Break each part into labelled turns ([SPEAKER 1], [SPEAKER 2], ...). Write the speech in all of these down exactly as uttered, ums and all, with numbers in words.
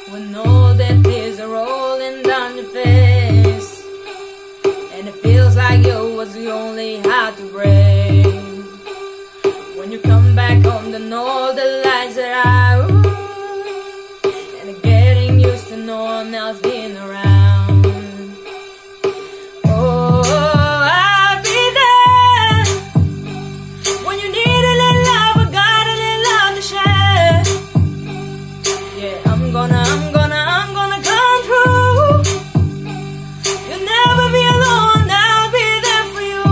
[SPEAKER 1] when all the tears are rolling down your face, and it feels like you was the only heart to break. When you come back home, then all the lights are out, and you're getting used to no one else being around. Oh, I'll be there when you need a little love, a God, a little love to share. Yeah, I'm gonna, I'm gonna, I'm gonna come through. You'll never be alone, I'll be there for you.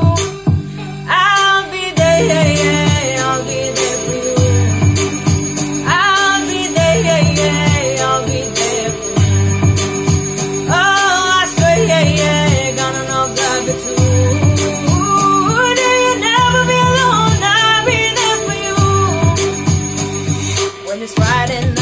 [SPEAKER 1] I'll be there, yeah, yeah, I'll be there for you. I'll be there, yeah, yeah, I'll be there for you. Oh, I swear, yeah, yeah, gonna know God be true. You'll never be alone, I'll be there for you. When it's Friday night,